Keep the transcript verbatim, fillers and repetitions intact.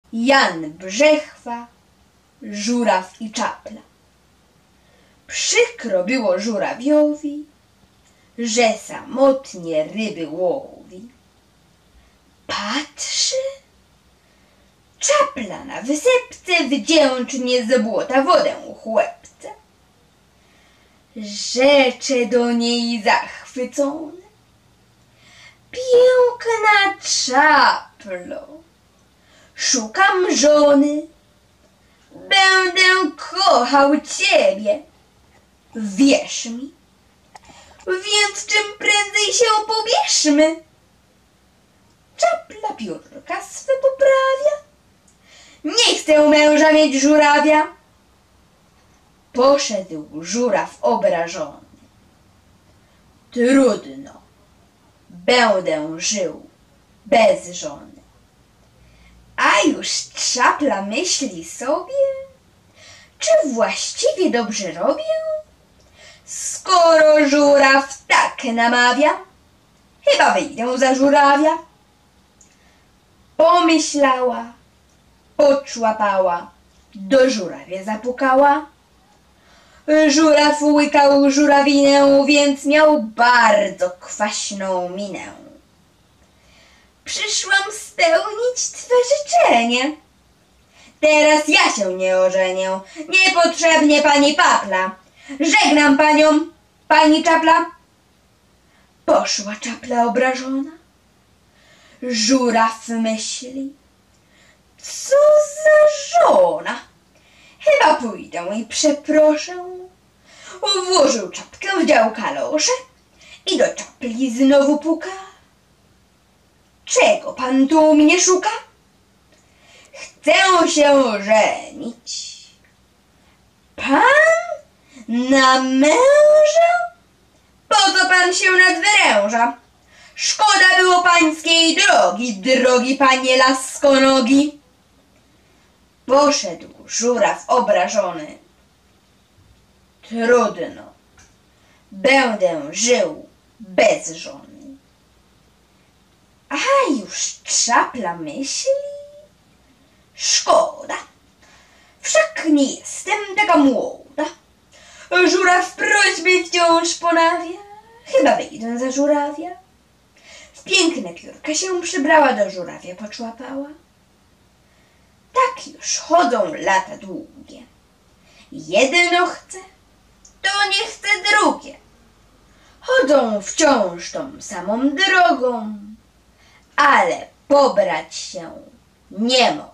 Jan Brzechwa, żuraw i czapla. Przykro było żurawiowi, że samotnie ryby łowi. Patrzy, czapla na wysepce wdzięcznie z błota wodę chłepce. Rzecze do niej zachwycone: piękna czaplo, szukam żony, będę kochał ciebie, wierz mi, więc czym prędzej się pobierzmy. Czapla piórka swe poprawia, nie chcę męża mieć żurawia. Poszedł żuraw obrażony: trudno, będę żył bez żony. A już czapla myśli sobie: czy właściwie dobrze robię, skoro żuraw tak namawia? Chyba wyjdę za żurawia. Pomyślała, poczłapała, do żurawia zapukała. Żuraw łykał żurawinę, więc miał bardzo kwaśną minę. Przyszłam spełnić twe życzenie. Teraz ja się nie ożenię, niepotrzebnie pani papla. Żegnam panią, pani czapla. Poszła czapla obrażona. Żuraw myśli: co za żona, chyba pójdę i przeproszę. Włożył czapkę, wdział kalosze i do czapli znowu puka. Czego pan tu u mnie szuka? Chcę się żenić. Pan na męża? Po co pan się nadwyręża? Szkoda było pańskiej drogi, drogi panie laskonogi. Poszedł żuraw obrażony: trudno, będę żył bez żony. A już czapla myśli: szkoda, wszak nie jestem taka młoda. Żuraw prośby wciąż ponawia, chyba wyjdę za żurawia. W piękne piórka się przybrała, do żurawia poczłapała. Tak już chodzą lata długie. Jedno chce, to nie chce drugie. Chodzą wciąż tą samą drogą, ale pobrać się nie mogą.